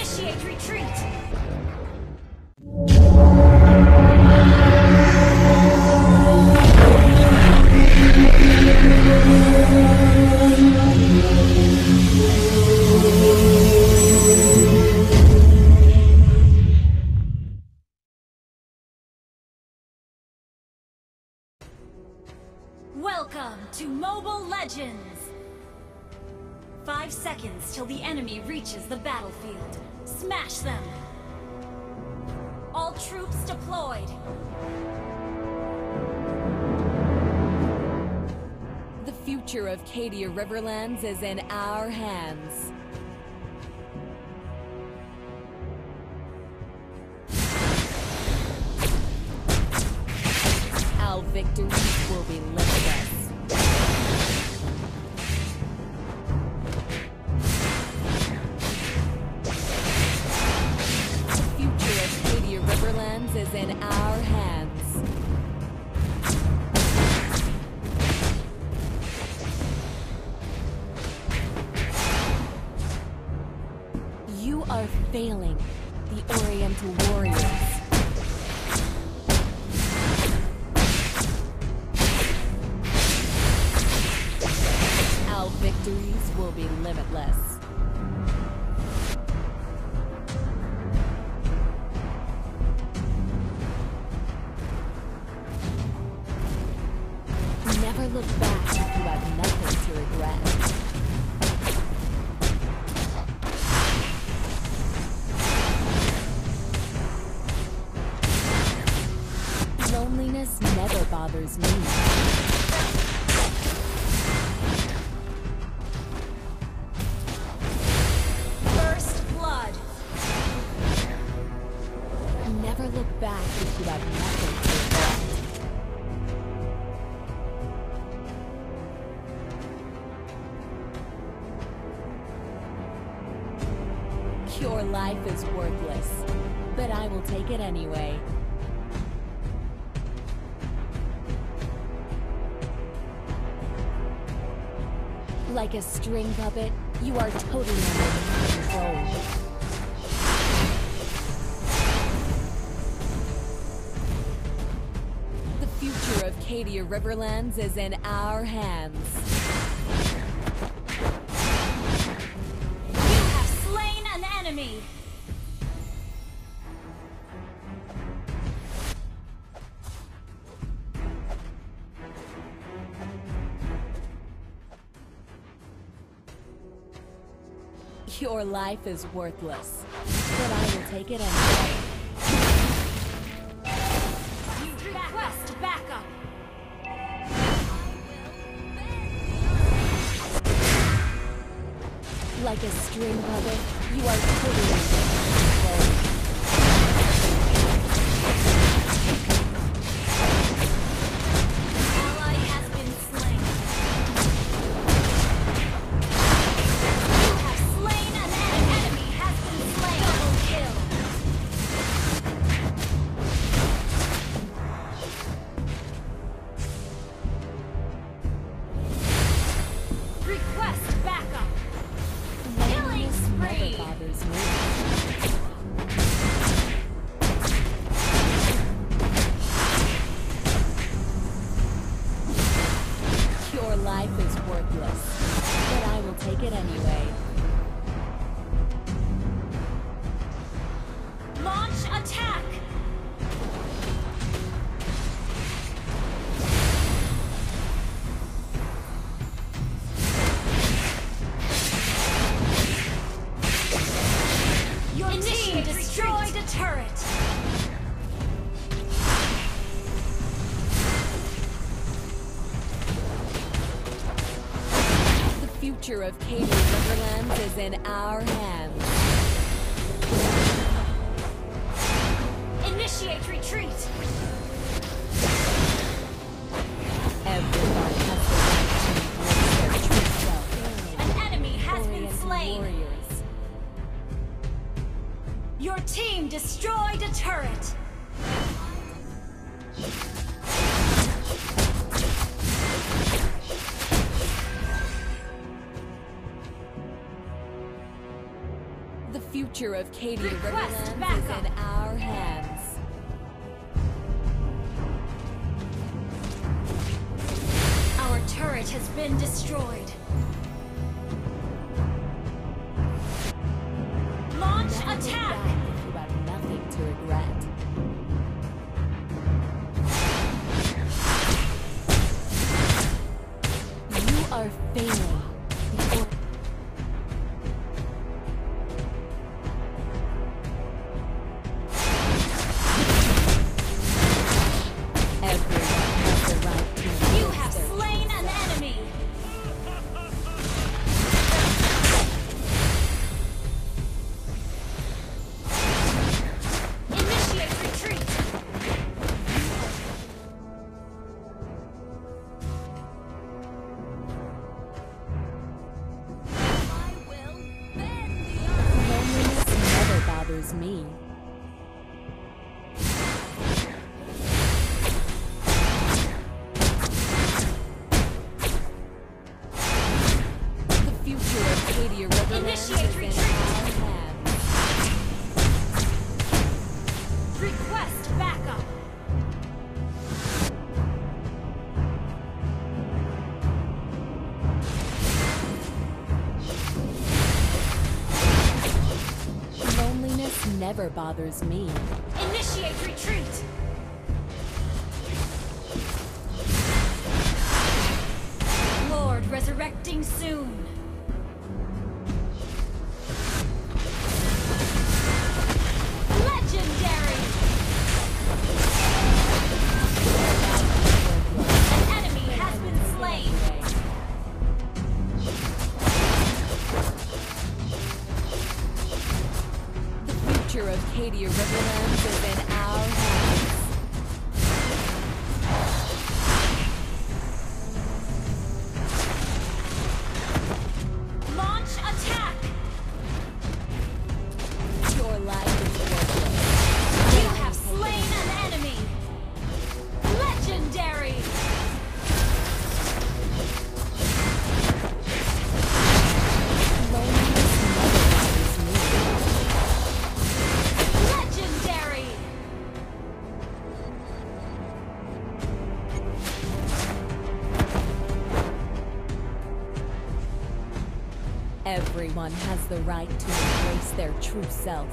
Initiate retreat! Welcome to Mobile Legends! 5 seconds till the enemy reaches the battlefield. Smash them! All troops deployed! The future of Cadia Riverlands is in our hands. Our victories will be limitless. The future of Cadia Riverlands is in our hands. You are failing, the Oriental Warriors. Our victories will be limitless. Never look back if you have nothing to regret. Loneliness never bothers me. First blood! Never look back if you have nothing to regret. Your life is worthless, but I will take it anyway. Like a string puppet, you are totally under my control. The future of Cadia Riverlands is in our hands. You have slain an enemy! Your life is worthless, but I will take it anyway. Request backup! Like a string puppet, you are totally under my control. Ally has been slain. You have slain an enemy has been slain. Double kill. Request backup. Killing spree. Never bothers me. Your life is worthless, but I will take it anyway. Launch attack. Your team destroyed a turret. The future of Cadia Riverlands is in our hands. Initiate retreat. Everyone has the right to embrace their true self. An enemy has been Oriental slain. Warriors. Your team destroyed a turret. future of Cadia Request Riverlands is backup. in our hands. Our turret has been destroyed. Launch Never look attack! back if you have nothing to regret. You are failing. Before everyone has the right to You embrace have their slain true an self. enemy! Initiate retreat! I will bend the earth. Loneliness never bothers me. The future of Cadia Riverlands Initiate is in retreat. our hands. Request backup! Loneliness never bothers me. Initiate retreat! Lord resurrecting soon! Legendary! An enemy has been slain! The future of Cadia Riverlands is in our hands. Launch attack! Your life is worthless. You have slain an enemy! Legendary! Loneliness never bothers me. Legendary! Everyone has the right to embrace their true self.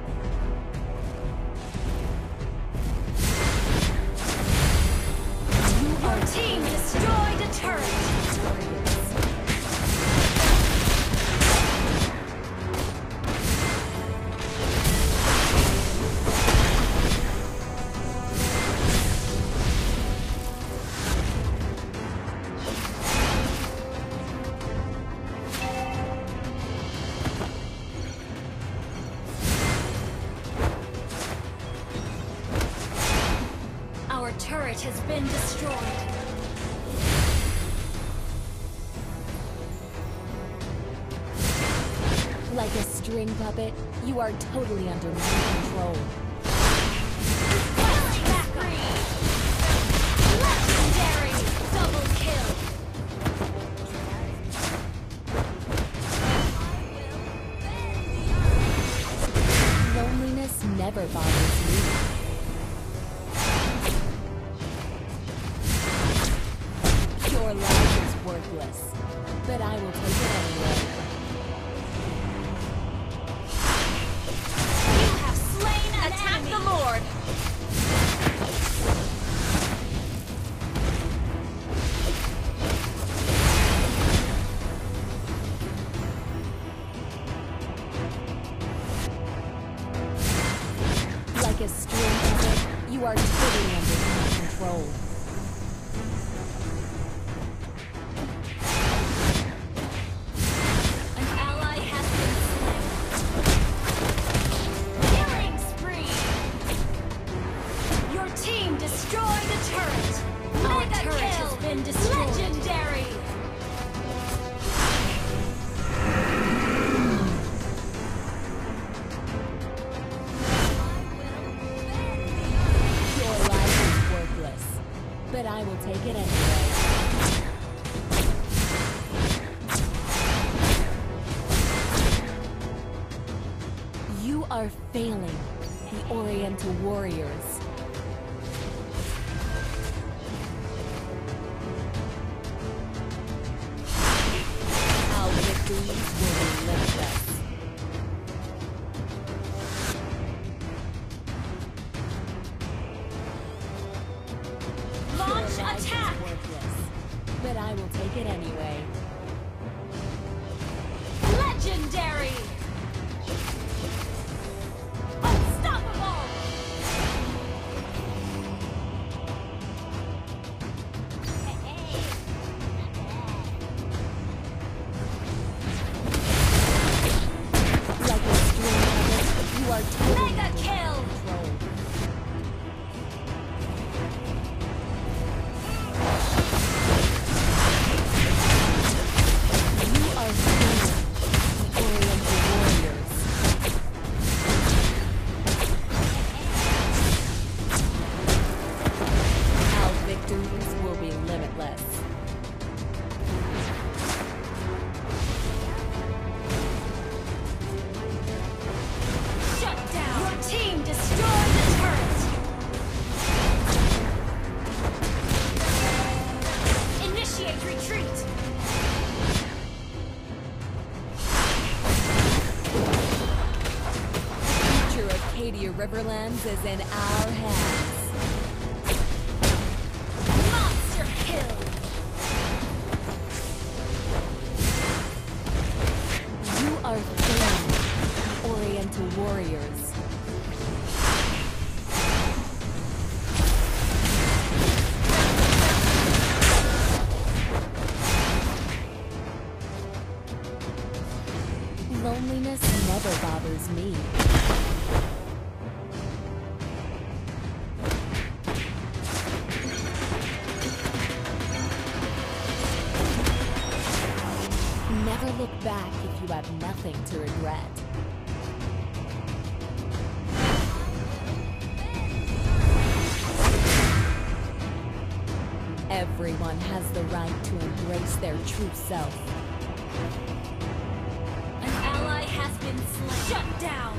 Your team destroyed a turret! Our turret has been destroyed. Like a string puppet, you are totally under my control. Killing spree! Legendary! Double kill! Loneliness never bothers me. Your life is worthless, but I will take it anyway. You have slain an Attack enemy! The Lord! Like a string puppet, you are totally under my control. An ally has been slain. Killing spree! Your team destroyed a turret! Our turret has been destroyed! Legendary! Your life is worthless, but I will take it anyway. are failing, the Oriental warriors. Our victories will be limitless. Launch Your life attack! is worthless, but I will take it anyway. Legendary! Unstoppable! Like a string puppet, you are totally Mega kill! controlled. You are failing, the Oriental warriors. Our victories will be limitless. Shut down! Your team destroyed the turret! Initiate retreat! The future of Cadia Riverlands is in our hands. Monster kill! You are failing, the Oriental warriors. Loneliness never bothers me. Never look back if you have nothing to regret. Everyone has the right to embrace their true self. An ally has been slain. Shut down!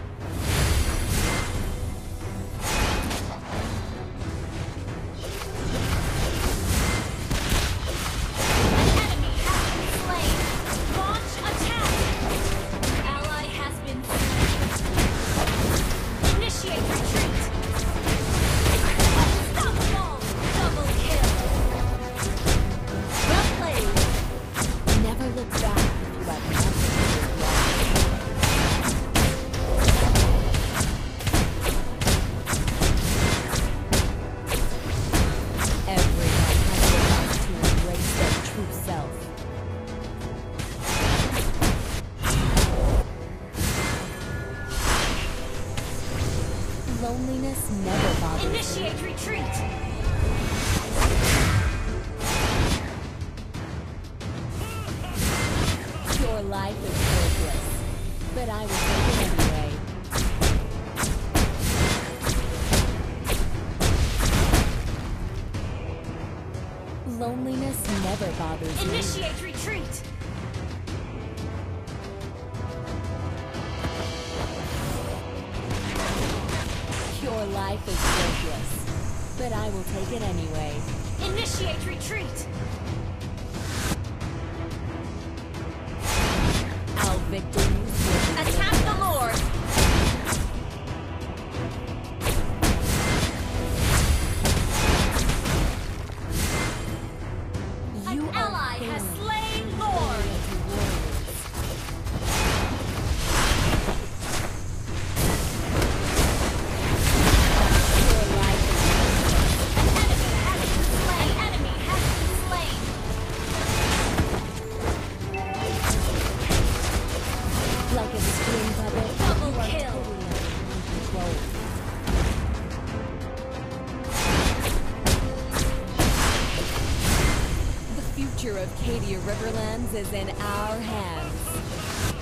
An enemy has been slain. Launch attack! An ally has been slain. Initiate retreat! Unstoppable! Double kill! Well played! Never look back if you have nothing to regret. Everyone has the right to embrace their true self. Loneliness never bothers me. Initiate retreat! Your life is worthless, but I will take it anyway. Loneliness never bothers me. Initiate retreat! Your life is worthless, but I will take it anyway. Initiate retreat! Our victories will be Attack the Lord! You An are ally has failing, slain Lord! Oriental warriors. Your life is worthless. An enemy has been slain! Like a string puppet, Double you are kill. totally under control. The future of Cadia Riverlands is in our hands.